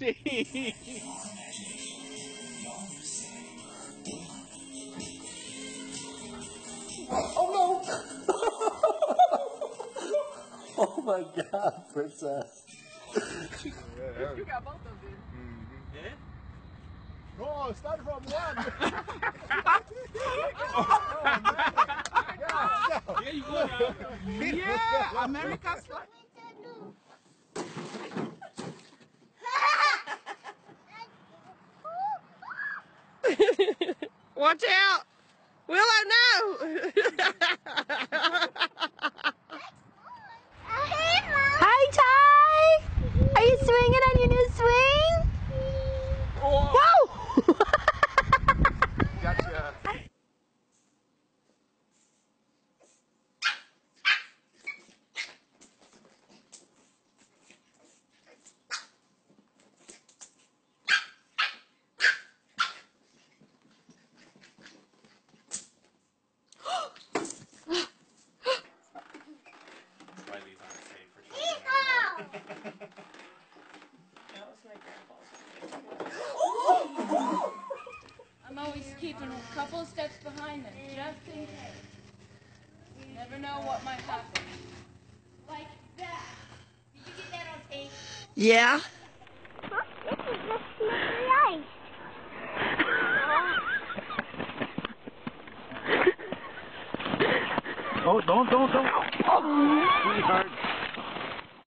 Jeez. Oh no! Oh my God, princess. You got both of them. Yeah? No, start from one. Yeah, you go now. Yeah, America's flag. Watch out! Willow, no! Hi, Ty! Are you swinging on your new swing? Whoa! Gotcha. Riley's not safe for sure. I'm always keeping a couple of steps behind them, just in case. You never know what might happen. Like that. Did you get that on tape? Yeah. Oh, don't. Oh, sweetheart.